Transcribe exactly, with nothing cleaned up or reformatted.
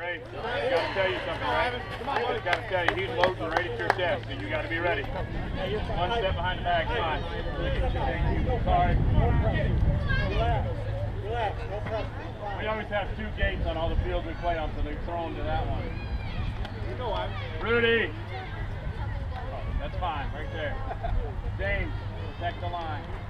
Hey, I gotta tell you something, right? I just gotta tell you, he's loading right at your chest, so you gotta be ready. One step behind the bag, come on. Sorry. Relax. Relax. No pressure. We always have two gates on all the fields we play on, so they throw them to that one. Rudy! Oh, that's fine, right there. James, protect the line.